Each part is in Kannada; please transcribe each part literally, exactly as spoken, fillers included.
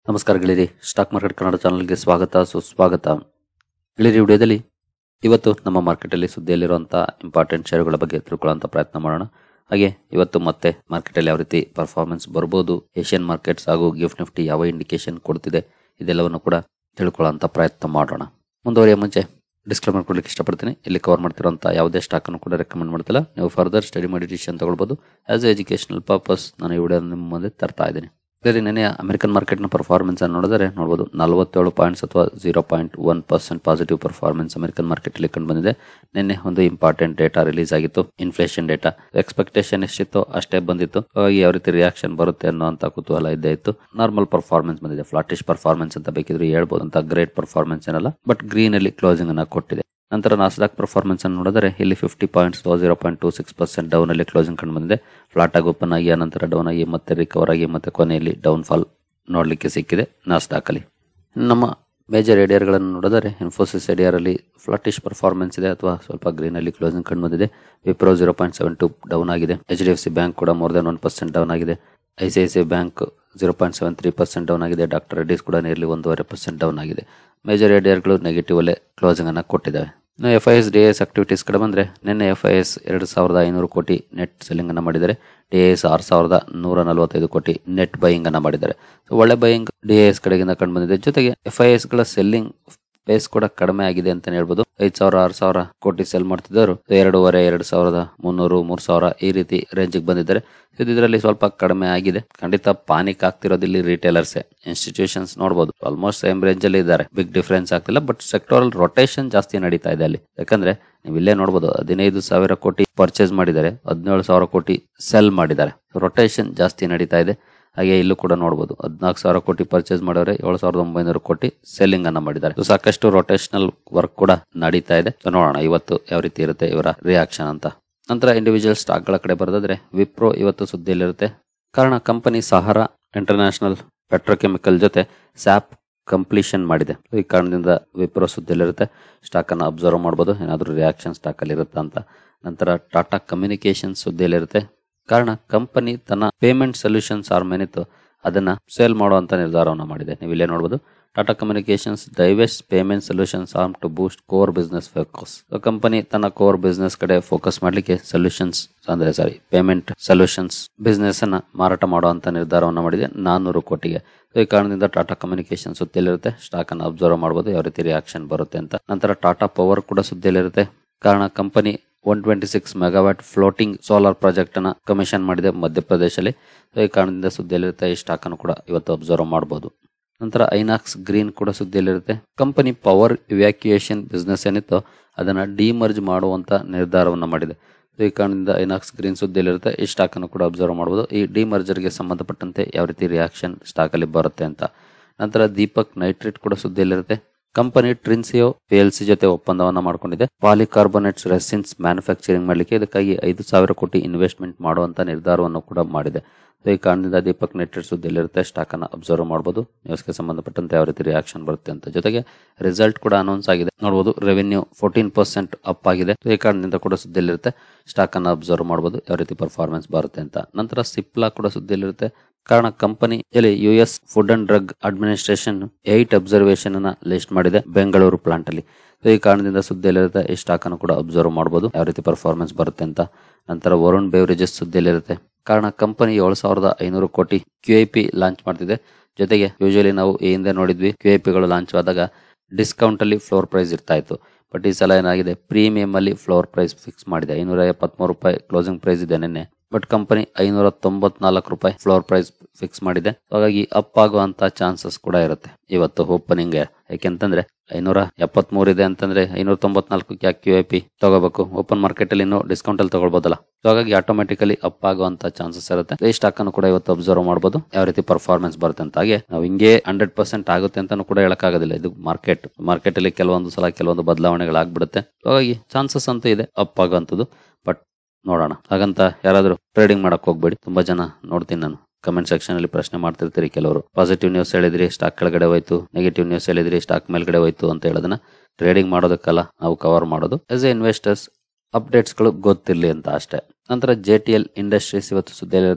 ನಮಸ್ಕಾರ ಗೆಳೆಯರಿ, ಸ್ಟಾಕ್ ಮಾರ್ಕೆಟ್ ಕನ್ನಡ ಚಾನಲ್ಗೆ ಸ್ವಾಗತ ಸುಸ್ವಾಗತ. ಗೆಳೆಯರಿ, ವಿಡಿಯೋದಲ್ಲಿ ಇವತ್ತು ನಮ್ಮ ಮಾರ್ಕೆಟಲ್ಲಿ ಸುದ್ದಿಯಲ್ಲಿರುವಂಥ ಇಂಪಾರ್ಟೆಂಟ್ ಶೇರುಗಳ ಬಗ್ಗೆ ತಿಳ್ಕೊಳ್ಳೋಂಥ ಪ್ರಯತ್ನ ಮಾಡೋಣ. ಹಾಗೆ ಇವತ್ತು ಮತ್ತೆ ಮಾರ್ಕೆಟಲ್ಲಿ ಯಾವ ರೀತಿ ಪರ್ಫಾರ್ಮೆನ್ಸ್ ಬರ್ಬೋದು, ಏಷ್ಯನ್ ಮಾರ್ಕೆಟ್ಸ್ ಹಾಗೂ ಗಿಫ್ಟ್ ನಿಫ್ಟಿ ಯಾವ ಇಂಡಿಕೇಶನ್ ಕೊಡ್ತಿದೆ, ಇದೆಲ್ಲವನ್ನು ಕೂಡ ತಿಳ್ಕೊಳ್ಳೋಂಥ ಪ್ರಯತ್ನ ಮಾಡೋಣ. ಮುಂದುವರಿಯ ಮುಂಚೆ ಡಿಸ್ಕ್ಲೇಮರ್ ಕೊಡ್ಲಿಕ್ಕೆ ಇಷ್ಟಪಡ್ತೀನಿ. ಇಲ್ಲಿ ಕವರ್ ಮಾಡ್ತಿರೋಂಥ ಯಾವುದೇ ಸ್ಟಾಕನ್ನು ಕೂಡ ರೆಕಮೆಂಡ್ ಮಾಡ್ತಿಲ್ಲ. ನೀವು ಫರ್ದರ್ ಸ್ಟಡಿ ಮಾಡಿ ಡಿಸಿಷನ್ ತಗೊಳ್ಬೋದು. ಆಸ್ ಎ ಎಜುಕೇಶನಲ್ ಪರ್ಪಸ್ ನಾನು ಈ ವಿಡಿಯೋ ನಿಮ್ಮ ಮುಂದೆ ತರ್ತಾ ಇದ್ದೀನಿ. ಬೇರೆ ನೆನೆ ಅಮೆರಿಕನ್ ಮಾರ್ಕೆಟ್ನ ಪರ್ಫಾರ್ಮೆನ್ಸ್ ಅನ್ನು ನೋಡಿದರೆ ನೋಡಬಹುದು, ನಲವತ್ತೇಳು ಪಾಯಿಂಟ್ಸ್ ಅಥವಾ zero point one percent positive performance American market ಅಲ್ಲಿ ಕಂಡು ಬಂದಿದೆ. ನಿನ್ನೆ ಒಂದು ಇಂಪಾರ್ಟೆಂಟ್ ಡೇಟಾ ರಿಲೀಸ್ ಆಗಿತ್ತು, ಇನ್ಫ್ಲೇಷನ್ ಡೇಟಾ. ಎಕ್ಸ್ಪೆಕ್ಟೇಷನ್ ಎಷ್ಟಿತ್ತು ಅಷ್ಟೇ ಬಂದಿತ್ತು. ಹಾಗಾಗಿ ಯಾವ ರೀತಿ ರಿಯಾಕ್ಷನ್ ಬರುತ್ತೆ ಅನ್ನೋಂಥ ಕುತೂಹಲ ಇದ್ದೇ ಇತ್ತು. ನಾರ್ಮಲ್ ಪರ್ಫಾರ್ಮೆನ್ಸ್ ಬಂದಿದೆ, ಫ್ಲಾಟಿಶ್ ಪರ್ಫಾರ್ಮೆನ್ಸ್ ಅಂತ ಬೇಕಿದ್ರು ಹೇಳ್ಬೋದು, ಅಂತ ಗ್ರೇಟ್ ಪರ್ಫಾರ್ಮೆನ್ಸ್ ಏನಲ್ಲ, ಬಟ್ ಗ್ರೀನ್ ಅಲ್ಲಿ ಕ್ಲೋಸಿಂಗ್ ಅನ್ನ ಕೊಟ್ಟಿದೆ. ನಂತರ ನಾಸ್ಡಾಕ್ ಪರ್ಫಾರ್ಮೆನ್ಸ್ ಅನ್ನು ನೋಡಿದರೆ ಇಲ್ಲಿ fifty points zero point two six percent down ಅಲ್ಲಿ ಕ್ಲೋಸಿಂಗ್ ಕಂಡು ಬಂದಿದೆ. ಫ್ಲಾಟ್ ಆಗಿ ಓಪನ್ ಆಗಿ ನಂತರ ಡೌನ್ ಆಗಿ ಮತ್ತೆ ರಿಕವರ್ ಆಗಿ ಮತ್ತೆ ಕೊನೆಯಲ್ಲಿ ಡೌನ್ ಫಾಲ್ ನೋಡ್ಲಿಕ್ಕೆ ಸಿಕ್ಕಿದೆ ನಾಸ್ಡಾಕ್ ಅಲ್ಲಿ. ನಮ್ಮ ಮೇಜರ್ ಏಡಿಯರ್ಗಳನ್ನು ನೋಡಿದರೆ ಇನ್ಫೋಸಿಸ್ ಏಡಿಯರ್ ಅಲ್ಲಿ ಫ್ಲಾಟಿಶ್ ಪರ್ಫಾರ್ಮೆನ್ಸ್ ಇದೆ ಅಥವಾ ಸ್ವಲ್ಪ ಗ್ರೀನ್ ಅಲ್ಲಿ ಕ್ಲೋಸಿಂಗ್ ಕಂಡು ಬಂದಿದೆ. Wipro zero point seven two down ಆಗಿದೆ. H D F C bank ಕೂಡ more than one percent down ಆಗಿದೆ. I C I C I bank zero point seven three percent down ಆಗಿದೆ. ಡಾಕ್ಟರ್ ರೆಡ್ಡಿಸ್ ಕೂಡ ನಿಯರ್ಲಿ ಒಂದೂವರೆ ಪರ್ಸೆಂಟ್ ಡೌನ್ ಆಗಿದೆ. ಮೇಜರ್ ಏಡಿಯರ್ಗಳು ನೆಗೆಟಿವ್ ಅಲ್ಲೇ ಕ್ಲೋಸಿಂಗ್ ಅನ್ನ ಕೊಟ್ಟಿದ್ದಾವೆ. ಇನ್ನು F I S D S activities ಕಡೆ ಬಂದ್ರೆ ನಿನ್ನೆ ಎಫ್ ಐ ಎಸ್ ಎರಡು ಸಾವಿರದ ಐನೂರು ಕೋಟಿ ನೆಟ್ ಸೆಲ್ಲಿಂಗ್ ಅನ್ನ ಮಾಡಿದ್ದಾರೆ. ಡಿ ಎಸ್ ಆರು ಸಾವಿರದ ನೂರ ನಲವತ್ತೈದು ಕೋಟಿ ನೆಟ್ ಬೈಯಿಂಗ್ ಅನ್ನ ಮಾಡಿದ್ದಾರೆ. ಸೊ ಒಳ್ಳೆ ಬೈಯಿಂಗ್ ಡಿ ಎಸ್ ಕಡೆಗಿಂದ ಕಂಡು ಬಂದಿದೆ. ಜೊತೆಗೆ ಎಫ್ ಐ ಎಸ್ ಗಳ ಸೆಲ್ಲಿಂಗ್ ಪೇಸ್ ಕೂಡ ಕಡಿಮೆ ಆಗಿದೆ ಅಂತ ಹೇಳ್ಬೋದು. ಐದ್ ಸಾವಿರ ಆರು ಸಾವಿರ ಕೋಟಿ ಸೆಲ್ ಮಾಡ್ತಿದ್ದರು ಎರಡೂವರೆ ಎರಡು ಸಾವಿರದ ಮುನ್ನೂರು ಮೂರ್ ಸಾವಿರ ಈ ರೀತಿ ರೇಂಜ್ ಬಂದಿದ್ದಾರೆ. ಇದರಲ್ಲಿ ಸ್ವಲ್ಪ ಕಡಿಮೆ ಆಗಿದೆ. ಖಂಡಿತ ಪಾನಿಕ್ ಆಗ್ತಿರೋದಿಲ್ಲಿ ರಿಟೇಲರ್ಸ್, ಇನ್ಸ್ಟಿಟ್ಯೂಷನ್ಸ್ ನೋಡಬಹುದು ಆಲ್ಮೋಸ್ಟ್ ಸೇಮ್ ರೇಂಜ್ ಅಲ್ಲಿ ಇದ್ದಾರೆ, ಬಿಗ್ ಡಿಫರೆನ್ಸ್ ಆಗ್ತಿಲ್ಲ. ಬಟ್ ಸೆಕ್ಟೋರಲ್ ರೊಟೇಷನ್ ಜಾಸ್ತಿ ನಡೀತಾ ಇದೆ ಅಲ್ಲಿ. ಯಾಕಂದ್ರೆ ನೀವು ಇಲ್ಲೇ ನೋಡಬಹುದು, ಹದಿನೈದು ಸಾವಿರ ಕೋಟಿ ಪರ್ಚೇಸ್ ಮಾಡಿದ್ದಾರೆ, ಹದಿನೇಳು ಸಾವಿರ ಕೋಟಿ ಸೆಲ್ ಮಾಡಿದ್ದಾರೆ. ರೊಟೇಷನ್ ಜಾಸ್ತಿ ನಡೀತಾ ಇದೆ. ಹಾಗೆ ಇಲ್ಲೂ ಕೂಡ ನೋಡಬಹುದು, ಹದಿನಾಲ್ಕು ಸಾವಿರ ಕೋಟಿ ಪರ್ಚೇಸ್ ಮಾಡೋರೆ ಏಳು ಸಾವಿರದ ಒಂಬೈನೂರು ಕೋಟಿ ಸೆಲ್ಲಿಂಗ್ ಅನ್ನ ಮಾಡಿದ್ದಾರೆ. ಸಾಕಷ್ಟು ರೊಟೇಷನಲ್ ವರ್ಕ್ ಕೂಡ ನಡೀತಾ ಇದೆ. ನೋಡೋಣ ಇವತ್ತು ಯಾವ ರೀತಿ ಇರುತ್ತೆ ಇವರ ರಿಯಾಕ್ಷನ್ ಅಂತ. ನಂತರ ಇಂಡಿವಿಜುವಲ್ ಸ್ಟಾಕ್ ಗಳ ಕಡೆ ಬರೋದಾದ್ರೆ ವಿಪ್ರೋ ಇವತ್ತು ಸುದ್ದಿಯಲ್ಲಿರುತ್ತೆ. ಕಾರಣ ಕಂಪನಿ ಸಹಾರಾ ಇಂಟರ್ನ್ಯಾಷನಲ್ ಪೆಟ್ರೋಕೆಮಿಕಲ್ ಜೊತೆ ಸ್ಯಾಪ್ ಕಂಪ್ಲೀಷನ್ ಮಾಡಿದೆ. ಈ ಕಾರಣದಿಂದ ವಿಪ್ರೋ ಸುದ್ದಿಯಲ್ಲಿರುತ್ತೆ. ಸ್ಟಾಕ್ ಅನ್ನ ಅಬ್ಸರ್ವ್ ಮಾಡಬಹುದು, ಏನಾದ್ರೂ ರಿಯಾಕ್ಷನ್ ಸ್ಟಾಕ್ ಅಲ್ಲಿ ಇರುತ್ತಾ ಅಂತ. ನಂತರ ಟಾಟಾ ಕಮ್ಯುನಿಕೇಶನ್ ಸುದ್ದಿಯಲ್ಲಿರುತ್ತೆ. ಕಾರಣ ಕಂಪನಿ ತನ್ನ ಪೇಮೆಂಟ್ ಸೊಲ್ಯೂಷನ್ಸ್ ಆರ್ಮ್ ಏನಿತ್ತು ಅದನ್ನ ಸೇಲ್ ಮಾಡುವಂತ ನಿರ್ಧಾರವನ್ನು ಮಾಡಿದೆ. ನೀವು ಇಲ್ಲೇ ನೋಡಬಹುದು, Tata communications divest payment solutions arm to boost core business focus. Company ತನ್ನ ಕೋರ್ ಬಿಸ್ನೆಸ್ ಕಡೆ ಫೋಕಸ್ ಮಾಡ್ಲಿಕ್ಕೆ ಸೊಲ್ಯೂಷನ್ಸ್ ಅಂದ್ರೆ ಸಾರಿ ಪೇಮೆಂಟ್ ಸೊಲ್ಯೂಷನ್ಸ್ ಬಿಸ್ನೆಸ್ ಅನ್ನ ಮಾರಾಟ ಮಾಡುವಂತ ನಿರ್ಧಾರವನ್ನು ಮಾಡಿದೆ ನಾನ್ನೂರು ಕೋಟಿಗೆ. ಈ ಕಾರಣದಿಂದ ಟಾಟಾ ಕಮ್ಯುನಿಕೇಶನ್ ಸುದ್ದಿಯಲ್ಲಿರುತ್ತೆ. ಸ್ಟಾಕ್ ಅನ್ನು ಅಬ್ಸರ್ವ್ ಮಾಡಬಹುದು ಯಾವ ರೀತಿ ರಿಯಾಕ್ಷನ್ ಬರುತ್ತೆ ಅಂತ. ನಂತರ ಟಾಟಾ ಪವರ್ ಕೂಡ ಸುದ್ದಿಯಲ್ಲಿರುತ್ತೆ. ಕಾರಣ company one twenty six megawatt floating solar project ಅನ್ನ ಕಮಿಷನ್ ಮಾಡಿದೆ ಮಧ್ಯಪ್ರದೇಶದಲ್ಲಿ. ಈ ಕಾರಣದಿಂದ ಸುದ್ದಿಯಲ್ಲಿರುತ್ತೆ. ಈ ಸ್ಟಾಕ್ ಅನ್ನು ಕೂಡ ಇವತ್ತು ಅಬ್ಸರ್ವ್ ಮಾಡಬಹುದು. ನಂತರ ಐನಾಕ್ಸ್ ಗ್ರೀನ್ ಕೂಡ ಸುದ್ದಿಯಲ್ಲಿರುತ್ತೆ. ಕಂಪನಿ ಪವರ್ ಇವ್ಯಾಕ್ಯುಯೇಷನ್ ಬಿಸ್ನೆಸ್ ಏನಿತ್ತು ಅದನ್ನ ಡಿಮರ್ಜ್ ಮಾಡುವಂತ ನಿರ್ಧಾರವನ್ನು ಮಾಡಿದೆ. ಈ ಕಾರಣದಿಂದ ಐನಾಕ್ಸ್ ಗ್ರೀನ್ ಸುದ್ದಿಯಲ್ಲಿರುತ್ತೆ. ಈ ಸ್ಟಾಕ್ ಅನ್ನು ಕೂಡ ಅಬ್ಸರ್ವ್ ಮಾಡಬಹುದು. ಈ ಡಿಮರ್ಜರ್ ಗೆ ಸಂಬಂಧಪಟ್ಟಂತೆ ಯಾವ ರೀತಿ ರಿಯಾಕ್ಷನ್ ಸ್ಟಾಕ್ ಅಲ್ಲಿ ಬರುತ್ತೆ ಅಂತ. ನಂತರ ದೀಪಕ್ ನೈಟ್ರೇಟ್ ಕೂಡ ಸುದ್ದಿಯಲ್ಲಿರುತ್ತೆ. Company Trinseo P L C ಜೊತೆ ಒಪ್ಪಂದವನ್ನ ಮಾಡಿಕೊಂಡಿದೆ. ಪಾಲಿಕಾರ್ಬೊನೇಟ್ಸ್ ರೆಸಿನ್ಸ್ ಮ್ಯಾನುಫ್ಯಾಕ್ಚರಿಂಗ್ ಮಾಡಲಿಕ್ಕೆ. ಇದಕ್ಕಾಗಿ ಐದು ಸಾವಿರ ಕೋಟಿ ಇನ್ವೆಸ್ಟ್ಮೆಂಟ್ ಮಾಡುವಂತ ನಿರ್ಧಾರವನ್ನು ಕೂಡ ಮಾಡಿದೆ. ಈ ಕಾರಣದಿಂದ ದೀಪಕ್ ನೈಟ್ರೇಟ್ ಸುದ್ದಿಯಲ್ಲಿರುತ್ತೆ. ಸ್ಟಾಕ್ ಅನ್ನ ಅಬ್ಸರ್ವ್ ಮಾಡಬಹುದು, ನ್ಯೂಸ್ಗೆ ಸಂಬಂಧಪಟ್ಟಂತೆ ಯಾವ ರೀತಿ ರಿಯಾಕ್ಷನ್ ಬರುತ್ತೆ ಅಂತ. ಜೊತೆಗೆ ರಿಸಲ್ಟ್ ಕೂಡ ಅನೌನ್ಸ್ ಆಗಿದೆ ನೋಡಬಹುದು. ರೆವೆನ್ಯೂ ಫೋರ್ಟೀನ್ ಪರ್ಸೆಂಟ್ ಅಪ್ ಆಗಿದೆ. ಈ ಕಾರಣದಿಂದ ಕೂಡ ಸುದ್ದಿಯಲ್ಲಿರುತ್ತೆ. ಸ್ಟಾಕ್ ಅನ್ನ ಅಬ್ಸರ್ವ್ ಮಾಡಬಹುದು ಯಾವ ರೀತಿ ಪರ್ಫಾರ್ಮೆನ್ಸ್ ಬರುತ್ತೆ ಅಂತ. ನಂತರ ಸಿಪ್ಲಾ ಕೂಡ ಸುದ್ದಿಯಲ್ಲಿರುತ್ತೆ. ಕಾರಣ ಕಂಪನಿ ಇಲ್ಲಿ U S food and drug administration eight observation ಅನ್ನ ಲಿಸ್ಟ್ ಮಾಡಿದೆ ಬೆಂಗಳೂರು ಪ್ಲಾಂಟ್ ಅಲ್ಲಿ. ಈ ಕಾರಣದಿಂದ ಸುದ್ದಿಯಲ್ಲಿರುತ್ತೆ. ಈ ಸ್ಟಾಕ್ ಅನ್ನು ಕೂಡ ಅಬ್ಸರ್ವ್ ಮಾಡಬಹುದು ಯಾವ ರೀತಿ ಪರ್ಫಾರ್ಮೆನ್ಸ್ ಬರುತ್ತೆ ಅಂತ. ನಂತರ ವರುಣ್ ಬೇವರೇಜಸ್ ಸುದ್ದಿಯಲ್ಲಿರುತ್ತೆ. ಕಾರಣ ಕಂಪನಿ ಏಳು ಸಾವಿರದ ಐನೂರು ಕೋಟಿ ಕ್ಯೂ ಐ ಪಿ ಲಾಂಚ್ ಮಾಡ್ತಿದೆ. ಜೊತೆಗೆ ಯೂಶಲಿ ನಾವು ಈ ಹಿಂದೆ ನೋಡಿದ್ವಿ, ಕ್ಯೂ ಐ ಪಿಗಳು ಲಾಂಚ್ ಆದಾಗ ಡಿಸ್ಕೌಂಟ್ ಅಲ್ಲಿ ಫ್ಲೋರ್ ಪ್ರೈಸ್ ಇರ್ತಾ ಇತ್ತು. ಬಟ್ ಈ ಸಲ ಏನಾಗಿದೆ, ಪ್ರೀಮಿಯಂ ಅಲ್ಲಿ ಫ್ಲೋರ್ ಪ್ರೈಸ್ ಫಿಕ್ಸ್ ಮಾಡಿದೆ. ಐನೂರ ಎಪ್ಪತ್ಮೂರು ರೂಪಾಯಿ ಕ್ಲೋಸಿಂಗ್ ಪ್ರೈಸ್ ಇದೆ ನಿನ್ನೆ. ಬಟ್ ಕಂಪನಿ ಐನೂರ ತೊಂಬತ್ನಾಲ್ಕು ರೂಪಾಯಿ ಫ್ಲೋರ್ ಪ್ರೈಸ್ ಫಿಕ್ಸ್ ಮಾಡಿದೆ. ಹಾಗಾಗಿ ಅಪ್ ಆಗುವಂತ ಚಾನ್ಸಸ್ ಕೂಡ ಇರುತ್ತೆ ಇವತ್ತು ಓಪನಿಂಗ್. ಯಾಕೆಂತಂದ್ರೆ ಐನೂರ ಎಪ್ಪತ್ ಮೂರ್ ಇದೆ ಅಂತಂದ್ರೆ ಐನೂರ ತೊಂಬತ್ನಾಲ್ಕು ಯಾಕೆ ಕ್ಯೂ ಐ ಪಿ ತಗೋಬೇಕು, ಓಪನ್ ಮಾರ್ಕೆಟ್ ಅಲ್ಲಿ ಇನ್ನೂ ಡಿಸ್ಕೌಂಟ್ ಅಲ್ಲಿ ತಗೊಳ್ಬೋದಲ್ಲ. ಹಾಗಾಗಿ ಆಟೋಮೆಟಿಕಲಿ ಅಪ್ ಆಗುವಂತ ಚಾನ್ಸಸ್ ಇರುತ್ತೆ. ಈ ಸ್ಟಾಕ್ ಅನ್ನು ಕೂಡ ಇವತ್ತು ಅಬ್ಸರ್ವ್ ಮಾಡಬಹುದು ಯಾವ ರೀತಿ ಪರ್ಫಾರ್ಮೆನ್ಸ್ ಬರುತ್ತೆ ಅಂತ. ಹಾಗೆ ನಾವು ಹಿಂಗೆ ಹಂಡ್ರೆಡ್ ಪರ್ಸೆಂಟ್ ಆಗುತ್ತೆ ಅಂತಾನು ಕೂಡ ಹೇಳಕ್ಕಾಗೋದಿಲ್ಲ. ಇದು ಮಾರ್ಕೆಟ್ ಮಾರ್ಕೆಟ್ ಅಲ್ಲಿ ಕೆಲವೊಂದು ಸಲ ಕೆಲವೊಂದು ಬದಲಾವಣೆಗಳಾಗ್ಬಿಡುತ್ತೆ. ಹಾಗಾಗಿ ಚಾನ್ಸಸ್ ಅಂತೂ ಇದೆ ಅಪ್ ಆಗುವಂತದ್ದು. ಬಟ್ ನೋಡೋಣ. ಹಾಗಂತ ಯಾರಾದ್ರೂ ಟ್ರೇಡಿಂಗ್ ಮಾಡಕ್ ಹೋಗ್ಬೇಡಿ. ತುಂಬಾ ಜನ ನೋಡ್ತೀನಿ ನಾನು ಕಮೆಂಟ್ ಸೆಕ್ಷನ್ ಅಲ್ಲಿ ಪ್ರಶ್ನೆ ಮಾಡ್ತಿರ್ತೀರಿ. ಕೆಲವರು ಪಾಸಿಟಿವ್ ನ್ಯೂಸ್ ಹೇಳಿದ್ರಿ ಸ್ಟಾಕ್ ಕೆಳಗಡೆ ಹೋಯ್ತು, ನೆಗೆಟಿವ್ ನ್ಯೂಸ್ ಹೇಳಿದ್ರಿ ಸ್ಟಾಕ್ ಮೇಲ್ಗಡೆ ಹೋಯ್ತು ಅಂತ ಹೇಳೋದನ್ನ ಟ್ರೇಡಿಂಗ್ ಮಾಡೋದಕ್ಕಲ್ಲ ನಾವು ಕವರ್ ಮಾಡೋದು. ಆಸ್ ಎ ಇನ್ವೆಸ್ಟರ್ಸ್ ಅಪ್ಡೇಟ್ಸ್ ಗಳು ಗೊತ್ತಿರ್ಲಿ ಅಂತ ಅಷ್ಟೇ. ನಂತರ ಜೆ ಟಿ ಎಲ್ ಇಂಡಸ್ಟ್ರೀಸ್ ಇವತ್ತು ಸುದ್ದಿಯಲ್ಲಿರುತ್ತೆ.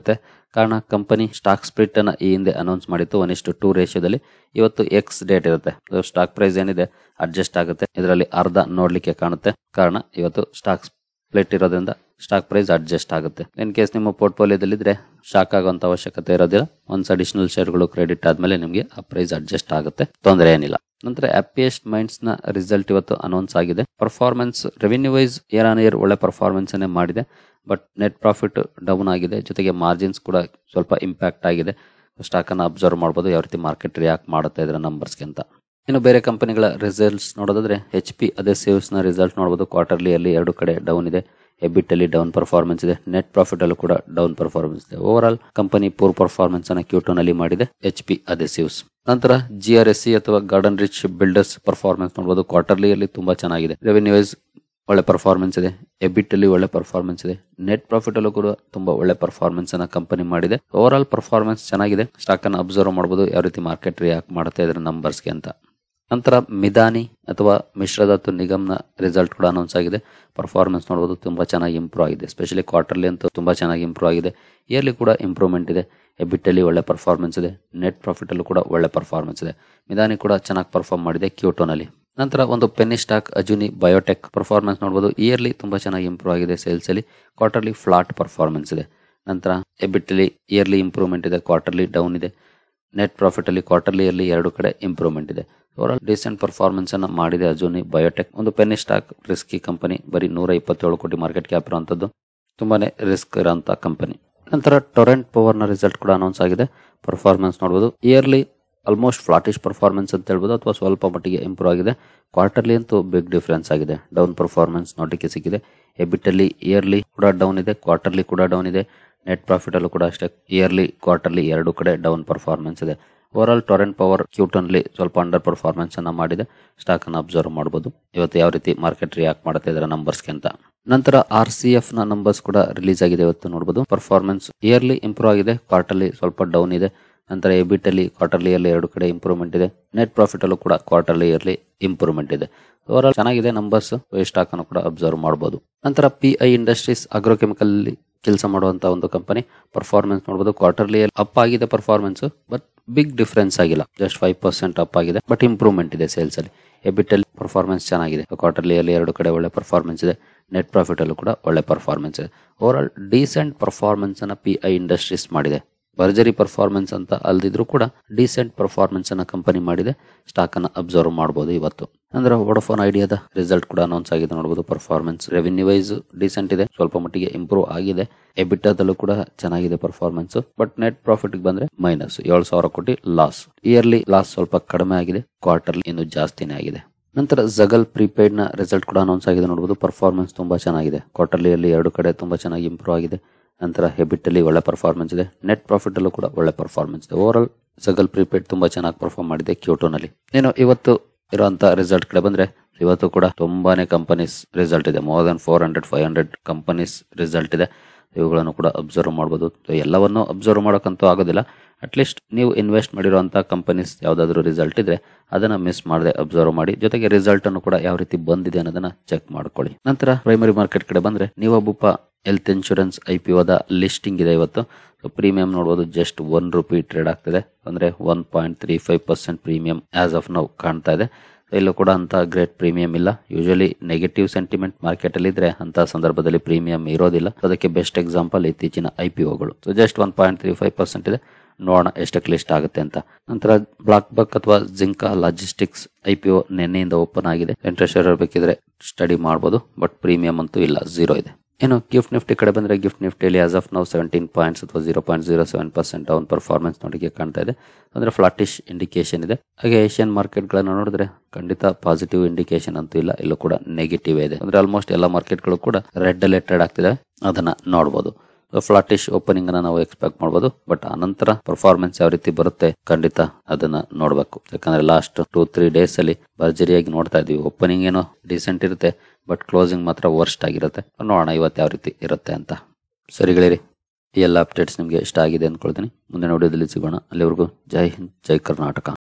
ಕಾರಣ ಕಂಪನಿ ಸ್ಟಾಕ್ ಸ್ಪ್ಲಿಟ್ ಅನ್ನ ಈ ಹಿಂದೆ ಅನೌನ್ಸ್ ಮಾಡಿತ್ತು ಒನ್ ಇಷ್ಟು ಟೂ ರೇಷಿಯೋದಲ್ಲಿ. ಇವತ್ತು ಎಕ್ಸ್ ಡೇಟ್ ಇರುತ್ತೆ, ಸ್ಟಾಕ್ ಪ್ರೈಸ್ ಏನಿದೆ ಅಡ್ಜಸ್ಟ್ ಆಗುತ್ತೆ, ಇದರಲ್ಲಿ ಅರ್ಧ ನೋಡ್ಲಿಕ್ಕೆ ಕಾಣುತ್ತೆ. ಕಾರಣ ಇವತ್ತು ಸ್ಟಾಕ್ ಸ್ಪ್ಲಿಟ್ ಇರೋದ್ರಿಂದ ಸ್ಟಾಕ್ ಪ್ರೈಸ್ ಅಡ್ಜಸ್ಟ್ ಆಗುತ್ತೆ. ಇನ್ ಕೇಸ್ ನಿಮ್ಮ ಪೋರ್ಟ್ಫೋಲಿಯೋದಲ್ಲಿ ಇದ್ರೆ ಶಾಕ್ ಆಗುವಂತ ಅವಶ್ಯಕತೆ ಇರೋದಿಲ್ಲ. ಒನ್ಸ್ ಅಡಿಷನಲ್ ಶೇರ್ಗಳು ಕ್ರೆಡಿಟ್ ಆದ್ಮೇಲೆ ನಿಮಗೆ ಆ ಪ್ರೈಸ್ ಅಡ್ಜಸ್ಟ್ ಆಗುತ್ತೆ, ತೊಂದರೆ ಏನಿಲ್ಲ. ನಂತರ ಹ್ಯಾಪಿಯೆಸ್ಟ್ ಮೈಂಡ್ಸ್ ನ ರಿಸಲ್ಟ್ ಇವತ್ತು ಅನೌನ್ಸ್ ಆಗಿದೆ. Performance revenue wise year on year ಒಳ್ಳೆ ಪರ್ಫಾರ್ಮೆನ್ಸ್ ಅನ್ನೇ ಮಾಡಿದೆ, ಬಟ್ ನೆಟ್ ಪ್ರಾಫಿಟ್ ಡೌನ್ ಆಗಿದೆ, ಜೊತೆಗೆ ಮಾರ್ಜಿನ್ಸ್ ಕೂಡ ಸ್ವಲ್ಪ ಇಂಪ್ಯಾಕ್ಟ್ ಆಗಿದೆ. ಸ್ಟಾಕ್ ಅನ್ನ ಅಬ್ಸರ್ವ್ ಮಾಡಬಹುದು ಯಾವ ರೀತಿ ಮಾರ್ಕೆಟ್ ರಿಯಾಕ್ಟ್ ಮಾಡುತ್ತೆ ಇದರ ನಂಬರ್ಸ್ಗೆ ಅಂತ. ಇನ್ನು ಬೇರೆ ಕಂಪನಿಗಳ ರಿಸಲ್ಟ್ಸ್ ನೋಡೋದಾದ್ರೆ ಎಚ್ ಪಿ ಅದೇ ಸೇವ್ಸ್ ನ ರಿಸಲ್ಟ್ ನೋಡಬಹುದು. ಕ್ವಾರ್ಟರ್ಲಿ ಅಲ್ಲಿ ಎರಡು ಕಡೆ ಡೌನ್ ಇದೆ, ಎಬಿಟ್ ಅಲ್ಲಿ ಡೌನ್ ಪರ್ಫಾರ್ಮೆನ್ಸ್ ಇದೆ, ನೆಟ್ ಪ್ರಾಫಿಟ್ ಅಲ್ಲೂ ಕೂಡ ಡೌನ್ ಪರ್ಫಾರ್ಮೆನ್ಸ್ ಇದೆ. Overall company poor performance ಅನ್ನ ಕ್ಯೂ ಟೂ ನಲ್ಲಿ ಮಾಡಿದೆ ಎಚ್ ಪಿ ಅಧೆಸಿವ್ಸ್. ನಂತರ ಜಿ ಆರ್ ಎಸ್ ಸಿ ಅಥವಾ ಗಾರ್ಡನ್ ರಿಚ್ ಬಿಲ್ಡರ್ಸ್ ಪರ್ಫಾರ್ಮೆನ್ಸ್ ನೋಡಬಹುದು. ಕ್ವಾರ್ಟರ್ಲಿ ಅಲ್ಲಿ ತುಂಬಾ ಚೆನ್ನಾಗಿದೆ, ರೆವೆನ್ಯೂ ವೈಸ್ ಒಳ್ಳೆ ಪರ್ಫಾರ್ಮೆನ್ಸ್ ಇದೆ, ಎಬಿಟ್ ಅಲ್ಲಿ ಒಳ್ಳೆ ಪರ್ಫಾರ್ಮೆನ್ಸ್ ಇದೆ, ನೆಟ್ ಪ್ರಾಫಿಟ್ ಅಲ್ಲೂ ಕೂಡ ತುಂಬಾ ಒಳ್ಳೆ ಪರ್ಫಾರ್ಮೆನ್ಸ್ ಅನ್ನ ಕಂಪನಿ ಮಾಡಿದೆ. ಓವರ್ ಆಲ್ ಪರ್ಫಾರ್ಮೆನ್ಸ್ ಚೆನ್ನಾಗಿದೆ. ಸ್ಟಾಕ್ ಅನ್ನು ಅಬ್ಸರ್ವ್ ಮಾಡಬಹುದು ಯಾವ ರೀತಿ ಮಾರ್ಕೆಟ್ ರಿಯಾಕ್ಟ್ ಮಾಡುತ್ತೆ ಇದರ ನಂಬರ್ಸ್ಗೆ ಅಂತ. ನಂತರ ಮಿದಾನಿ ಅಥವಾ ಮಿಶ್ರಧಾತು ನಿಗಮ್ನ ರಿಸಲ್ಟ್ ಕೂಡ ಅನೌನ್ಸ್ ಆಗಿದೆ. ಪರ್ಫಾರ್ಮೆನ್ಸ್ ನೋಡಬಹುದು ತುಂಬಾ ಚೆನ್ನಾಗಿ ಇಂಪ್ರೂವ್ ಆಗಿದೆ, ಸ್ಪೆಷಲಿ ಕ್ವಾರ್ಟರ್ಲಿ ಅಂತೂ ತುಂಬಾ ಚೆನ್ನಾಗಿ ಇಂಪ್ರೂವ್ ಆಗಿದೆ. ಇಯರ್ಲಿ ಕೂಡ ಇಂಪ್ರೂವ್ಮೆಂಟ್ ಇದೆ, ಎಬಿಟ್ ಅಲ್ಲಿ ಒಳ್ಳೆ ಪರ್ಫಾರ್ಮೆನ್ಸ್ ಇದೆ, ನೆಟ್ ಪ್ರಾಫಿಟ್ ಅಲ್ಲೂ ಕೂಡ ಒಳ್ಳೆ ಪರ್ಫಾರ್ಮೆನ್ಸ್ ಇದೆ. ಮಿದಾನಿ ಕೂಡ ಚೆನ್ನಾಗಿ ಪರ್ಫಾರ್ಮ್ ಮಾಡಿದೆ ಕ್ಯೂ ಟೂ ನಲ್ಲಿ. ನಂತರ ಒಂದು penny stock Ajooni biotech performance ನೋಡಬಹುದು. ಇಯರ್ಲಿ ತುಂಬಾ ಚೆನ್ನಾಗಿ ಇಂಪ್ರೂವ್ ಆಗಿದೆ, ಸೇಲ್ಸ್ ಅಲ್ಲಿ. ಕ್ವಾರ್ಟರ್ಲಿ ಫ್ಲಾಟ್ ಪರ್ಫಾರ್ಮೆನ್ಸ್ ಇದೆ. ನಂತರ ಎಬಿಟ್ ಅಲ್ಲಿ ಇಯರ್ಲಿ ಇಂಪ್ರೂವ್ಮೆಂಟ್ ಇದೆ, ಕ್ವಾರ್ಟರ್ಲಿ ಡೌನ್ ಇದೆ, ನೆಟ್ ಪ್ರಾಫಿಟ್ ಅಲ್ಲಿ ಕ್ವಾರ್ಟರ್ಲಿ ಅಲ್ಲಿ ಎರಡು ಕಡೆ ಇಂಪ್ರೂವ್ಮೆಂಟ್ ಇದೆ. ಓವರ್ ಡಿಸೆಂಟ್ ಪರ್ಫಾರ್ಮೆನ್ಸ್ ಅನ್ನ ಮಾಡಿದೆ ಅಜುನಿ ಬಯೋಟೆಕ್. ಒಂದು ಪೆನ್ನಿ ಸ್ಟಾಕ್, ರಿಸ್ಕಿ ಕಂಪನಿ, ಬರೀ ನೂರ ಇಪ್ಪತ್ತೇಳು ಕೋಟಿ ಮಾರ್ಕೆಟ್ ಕ್ಯಾಪ್ ಇರುವಂತದ್ದು, ತುಂಬಾನೇ ರಿಸ್ಕ್ ಇರೋಂತ ಕಂಪನಿ. ನಂತರ ಟೊರೆಂಟ್ ಪವರ್ ನ ರಿಸಲ್ಟ್ ಕೂಡ ಅನೌನ್ಸ್ ಆಗಿದೆ. ಪರ್ಫಾರ್ಮೆನ್ಸ್ ನೋಡಬಹುದು ಇಯರ್ಲಿ ಆಲ್ಮೋಸ್ಟ್ ಫ್ಲಾಟಿಶ್ ಪರ್ಫಾರ್ಮೆನ್ಸ್ ಅಂತ ಹೇಳ್ಬೋದು, ಅಥವಾ ಸ್ವಲ್ಪ ಮಟ್ಟಿಗೆ ಇಂಪ್ರೂವ್ ಆಗಿದೆ. ಕ್ವಾರ್ಟರ್ಲಿ ಅಂತೂ ಬಿಗ್ ಡಿಫರೆನ್ಸ್ ಆಗಿದೆ, ಡೌನ್ ಪರ್ಫಾರ್ಮೆನ್ಸ್ ನೋಡಲಿಕ್ಕೆ ಸಿಕ್ಕಿದೆ. ಎಬಿಟ್ ಅಲ್ಲಿ ಇಯರ್ಲಿ ಕೂಡ ಡೌನ್ ಇದೆ, ಕ್ವಾರ್ಟರ್ಲಿ ಕೂಡ ಡೌನ್ ಇದೆ, ನೆಟ್ ಪ್ರಾಫಿಟ್ ಅಲ್ಲೂ ಕೂಡ ಅಷ್ಟೇ ಇಯರ್ಲಿ ಕ್ವಾರ್ಟರ್ಲಿ ಎರಡು ಕಡೆ ಡೌನ್ ಪರ್ಫಾರ್ಮೆನ್ಸ್ ಇದೆ. ಓವರ್ ಆಲ್ ಟೊರೆಂಟ್ ಪವರ್ ಕ್ಯೂಟನ್ಲಿ ಸ್ವಲ್ಪ ಅಂಡರ್ ಪರ್ಫಾರ್ಮೆನ್ಸ್ ಅನ್ನ ಮಾಡಿದೆ. ಸ್ಟಾಕ್ ಅನ್ನು ಅಬ್ಸರ್ವ್ ಮಾಡಬಹುದು ಇವತ್ತು ಯಾವ ರೀತಿ ಮಾರ್ಕೆಟ್ ರಿಯಾಕ್ಟ್ ಮಾಡುತ್ತೆ ಇದರ ನಂಬರ್ಸ್ಗೆ ಅಂತ. ನಂತರ ಆರ್ ಸಿ ಎಫ್ ನ ನಂಬರ್ಸ್ ಕೂಡ ರಿಲೀಸ್ ಆಗಿದೆ ಇವತ್ತು ನೋಡಬಹುದು. ಪರ್ಫಾರ್ಮೆನ್ಸ್ ಇಯರ್ಲಿ ಇಂಪ್ರೂವ್ ಆಗಿದೆ, ಕ್ವಾರ್ಟರ್ಲಿ ಸ್ವಲ್ಪ ಡೌನ್ ಇದೆ. ನಂತರ ಎಬಿಟ್ ಅಲ್ಲಿ ಕ್ವಾರ್ಟರ್ಲಿ ಅಲ್ಲಿ ಎರಡು ಕಡೆ ಇಂಪ್ರೂವ್ಮೆಂಟ್ ಇದೆ, ನೆಟ್ ಪ್ರಾಫಿಟ್ ಅಲ್ಲೂ ಕೂಡ ಕ್ವಾರ್ಟರ್ಲಿ ಇಯರ್ಲಿ ಇಂಪ್ರೂವ್ಮೆಂಟ್ ಇದೆ. ಓವರ್ ಆಲ್ ಚೆನ್ನಾಗಿದೆ ನಂಬರ್ಸ್, ಸ್ಟಾಕ್ ಅನ್ನು ಕೂಡ ಅಬ್ಸರ್ವ್ ಮಾಡಬಹುದು. ನಂತರ ಪಿ ಐ ಇಂಡಸ್ಟ್ರೀಸ್ ಅಗ್ರೋಕೆಮಿಕಲ್ ಕೆಲಸ ಮಾಡುವಂತ ಒಂದು ಕಂಪನಿ. ಪರ್ಫಾರ್ಮೆನ್ಸ್ ನೋಡಬಹುದು ಕ್ವಾರ್ಟರ್ಲಿ ಅಪ್ ಆಗಿದೆ ಪರ್ಫಾರ್ಮೆನ್ಸ್, ಬಟ್ ಬಿಗ್ ಡಿಫರೆನ್ಸ್ ಆಗಿಲ್ಲ, ಜಸ್ಟ್ ಫೈವ್ ಪರ್ಸೆಂಟ್ ಅಪ್ ಆಗಿದೆ, ಬಟ್ ಇಂಪ್ರೂವ್ಮೆಂಟ್ ಇದೆ ಸೇಲ್ಸ್ ಅಲ್ಲಿ. ಎಬಿಟ್ ಅಲ್ಲಿ ಪರ್ಫಾರ್ಮೆನ್ಸ್ ಚೆನ್ನಾಗಿದೆ, ಕ್ವಾರ್ಟರ್ಲಿ ಅಲ್ಲಿ ಎರಡು ಕಡೆ ಒಳ್ಳೆ ಪರ್ಫಾರ್ಮೆನ್ಸ್ ಇದೆ, ನೆಟ್ ಪ್ರಾಫಿಟ್ ಅಲ್ಲೂ ಕೂಡ ಒಳ್ಳೆ ಪರ್ಫಾರ್ಮೆನ್ಸ್ ಇದೆ. ಓವರ್ ಆಲ್ ಡೀಸೆಂಟ್ ಪರ್ಫಾರ್ಮೆನ್ಸ್ ಅನ್ನ ಪಿ ಐ ಇಂಡಸ್ಟ್ರೀಸ್ ಮಾಡಿದೆ. ಭರ್ಜರಿ ಪರ್ಫಾರ್ಮೆನ್ಸ್ ಅಂತ ಅಲ್ದಿದ್ರು ಕೂಡ ಡೀಸೆಂಟ್ ಪರ್ಫಾರ್ಮೆನ್ಸ್ ಅನ್ನ ಕಂಪನಿ ಮಾಡಿದೆ. ಸ್ಟಾಕ್ ಅನ್ನ ಅಬ್ಸರ್ವ್ ಮಾಡಬಹುದು ಇವತ್ತು. ಅಂದ್ರೆ ವೋಡಾಫೋನ್ ಐಡಿಯಾದ ರಿಸಲ್ಟ್ ಕೂಡ ಅನೌನ್ಸ್ ಆಗಿದೆ ನೋಡಬಹುದು. ಪರ್ಫಾರ್ಮೆನ್ಸ್ ರೆವಿನ್ಯೂ ವೈಸ್ ಡೀಸೆಂಟ್ ಇದೆ, ಸ್ವಲ್ಪ ಮಟ್ಟಿಗೆ ಇಂಪ್ರೂವ್ ಆಗಿದೆ. ಎಬಿಟಾದಲ್ಲೂ ಕೂಡ ಚೆನ್ನಾಗಿದೆ ಪರ್ಫಾರ್ಮೆನ್ಸ್, ಬಟ್ ನೆಟ್ ಪ್ರಾಫಿಟ್ ಬಂದ್ರೆ ಮೈನಸ್ ಏಳು ಸಾವಿರ ಕೋಟಿ ಲಾಸ್. ಇಯರ್ಲಿ ಲಾಸ್ ಸ್ವಲ್ಪ ಕಡಿಮೆ ಆಗಿದೆ, ಕ್ವಾರ್ಟರ್ಲಿ ಇನ್ನು ಜಾಸ್ತಿನೇ ಆಗಿದೆ. ನಂತರ ಜಗಲ್ ಪ್ರೀಪೇಡ್ ನ ರಿಸಲ್ಟ್ ಕೂಡ ಅನೌನ್ಸ್ ಆಗಿದೆ ನೋಡಬಹುದು. ಪರ್ಫಾರ್ಮೆನ್ಸ್ ತುಂಬಾ ಚೆನ್ನಾಗಿದೆ, ಕ್ವಾರ್ಟರ್ಲಿ ಅಲ್ಲಿ ಎರಡು ಕಡೆ ತುಂಬಾ ಚೆನ್ನಾಗಿ ಇಂಪ್ರೂವ್ ಆಗಿದೆ. ನಂತರ ಎಬಿಟ್ ಅಲ್ಲಿ ಒಳ್ಳೆ ಪರ್ಫಾರ್ಮೆನ್ಸ್ ಇದೆ, ನೆಟ್ ಪ್ರಾಫಿಟ್ ಅಲ್ಲೂ ಕೂಡ ಒಳ್ಳೆ ಪರ್ಫಾರ್ಮೆನ್ಸ್ ಇದೆ. ಓವರ್ ಆಲ್ ಜಗಲ್ ಪ್ರೀಪೇಡ್ ತುಂಬಾ ಚೆನ್ನಾಗಿ ಪರ್ಫಾರ್ಮ್ ಮಾಡಿದೆ ಕ್ಯೂ ಟೂ ನಲ್ಲಿ. ಏನು ಇವತ್ತು ಇರುವಂತ ರಿಸಲ್ಟ್ ಕಡೆ ಬಂದ್ರೆ ಇವತ್ತು ಕೂಡ ತುಂಬಾನೇ ಕಂಪನೀಸ್ ರಿಸಲ್ಟ್ ಇದೆ, more than four hundred five hundred companies result ಇದೆ. ಇವುಗಳನ್ನು ಕೂಡ ಅಬ್ಸರ್ವ್ ಮಾಡಬಹುದು. ಎಲ್ಲವನ್ನು ಅಬ್ಸರ್ವ್ ಮಾಡೋಕ್ಕಂತೂ ಆಗೋದಿಲ್ಲ, ಅಟ್ಲೀಸ್ಟ್ ನೀವು ಇನ್ವೆಸ್ಟ್ ಮಾಡಿರುವಂತ ಕಂಪನೀಸ್ ಯಾವ್ದಾದ್ರು ರಿಸಲ್ಟ್ ಇದ್ರೆ ಅದನ್ನ ಮಿಸ್ ಮಾಡದೆ ಅಬ್ಸರ್ವ್ ಮಾಡಿ, ಜೊತೆಗೆ ರಿಸಲ್ಟ್ ಅನ್ನು ಕೂಡ ಯಾವ ರೀತಿ ಬಂದಿದೆ ಅನ್ನೋದನ್ನ ಚೆಕ್ ಮಾಡ್ಕೊಳ್ಳಿ. ನಂತರ ಪ್ರೈಮರಿ ಮಾರ್ಕೆಟ್ ಕಡೆ ಬಂದ್ರೆ Niva Bupa health insurance I P ಒದ ಲಿಸ್ಟಿಂಗ್ ಇದೆ ಇವತ್ತು. ಪ್ರೀಮಿಯಂ ನೋಡಬಹುದು ಜಸ್ಟ್ ಒನ್ ರುಪಿ ಟ್ರೇಡ್ ಆಗ್ತಿದೆ, ಅಂದ್ರೆ one point three five percent premium as of now ಕಾಣ್ತಾ ಇದೆ. ಇಲ್ಲೂ ಕೂಡ ಅಂತ ಗ್ರೇಟ್ ಪ್ರೀಮಿಯಂ ಇಲ್ಲ. ಯೂಶಲಿ ನೆಗೆಟಿವ್ ಸೆಂಟಿಮೆಂಟ್ ಮಾರ್ಕೆಟ್ ಅಲ್ಲಿ ಇದ್ರೆ ಅಂತ ಸಂದರ್ಭದಲ್ಲಿ ಪ್ರೀಮಿಯಂ ಇರೋದಿಲ್ಲ. ಅದಕ್ಕೆ ಬೆಸ್ಟ್ ಎಕ್ಸಾಂಪಲ್ ಇತ್ತೀಚಿನ ಐ ಪಿ ಒಗಳು. So just one point three five percent ಇದೆ, ನೋಡೋಣ ಎಷ್ಟಕ್ಕೆ ಲಿಸ್ಟ್ ಆಗುತ್ತೆ ಅಂತ. ನಂತರ ಬ್ಲಾಕ್ ಬಕ್ ಅಥವಾ Zinka logistics I P O ನಿನ್ನೆಯಿಂದ ಓಪನ್ ಆಗಿದೆ. ಇಂಟ್ರೆಸ್ಟ್ ಇರಬೇಕಿದ್ರೆ ಸ್ಟಡಿ ಮಾಡಬಹುದು, ಬಟ್ ಪ್ರೀಮಿಯಂ ಅಂತೂ ಇಲ್ಲ, ಝೀರೋ ಇದೆ. ಏನು ಗಿಫ್ಟ್ ನಿಫ್ಟಿ ಕಡೆ ಬಂದ್ರೆ ಗಿಫ್ಟ್ ನಿಫ್ಟಿಯಲ್ಲಿ ಆಸ್ ಆಫ್ ನಾವು ಸೆವೆಂಟೀನ್ ಪಾಯಿಂಟ್ಸ್ ಅಥವಾ zero point zero seven percent down performance ನೋಡಿಗೆ ಕಾಣ್ತಾ ಇದೆ, ಅಂದ್ರೆ ಫ್ಲಾಟಿಶ್ ಇಂಡಿಕೇಶನ್ ಇದೆ. ಹಾಗೆ ಏಷ್ಯನ್ ಮಾರ್ಕೆಟ್ ಗಳನ್ನ ನೋಡಿದ್ರೆ ಖಂಡಿತ ಪಾಸಿಟಿವ್ ಇಂಡಿಕೇಶನ್ ಅಂತೂ ಇಲ್ಲ, ಇಲ್ಲೂ ಕೂಡ ನೆಗೆಟಿವ್ ಇದೆ. ಅಂದ್ರೆ ಆಲ್ಮೋಸ್ಟ್ ಎಲ್ಲ ಮಾರ್ಕೆಟ್ ಗಳು ಕೂಡ ರೆಡ್ ಅಲ್ಲೇ ಟ್ರೇಡ್ ಆಗ್ತಿದೆ, ಅದನ್ನ ನೋಡಬಹುದು. ಫ್ಲಾಟಿಶ್ ಓಪನಿಂಗ್ ಅನ್ನ ನಾವು ಎಕ್ಸ್ಪೆಕ್ಟ್ ಮಾಡಬಹುದು, ಬಟ್ ಆನಂತರ ಪರ್ಫಾರ್ಮೆನ್ಸ್ ಯಾವ ರೀತಿ ಬರುತ್ತೆ ಖಂಡಿತ ಅದನ್ನ ನೋಡಬೇಕು. ಯಾಕಂದ್ರೆ ಲಾಸ್ಟ್ ಟೂ ತ್ರೀ ಡೇಸ್ ಅಲ್ಲಿ ಭರ್ಜರಿಯಾಗಿ ನೋಡ್ತಾ ಇದೀವಿ. ಓಪನಿಂಗ್ ಏನೋ ಡಿಸೆಂಟ್ ಇರುತ್ತೆ, ಬಟ್ ಕ್ಲೋಸಿಂಗ್ ಮಾತ್ರ ವರ್ಸ್ಟ್ ಆಗಿರುತ್ತೆ. ನೋಡೋಣ ಇವತ್ತು ಯಾವ ರೀತಿ ಇರುತ್ತೆ ಅಂತ. ಸರಿಗಳಿರಿ, ಈ ಎಲ್ಲ ಅಪ್ಡೇಟ್ಸ್ ನಿಮ್ಗೆ ಇಷ್ಟ ಆಗಿದೆ ಅಂದ್ಕೊಳ್ತೀನಿ. ಮುಂದಿನ ವಿಡಿಯೋದಲ್ಲಿ ಸಿಗೋಣ. ಅಲ್ಲಿವರೆಗೂ ಜೈ ಹಿಂದ್, ಜೈ ಕರ್ನಾಟಕ.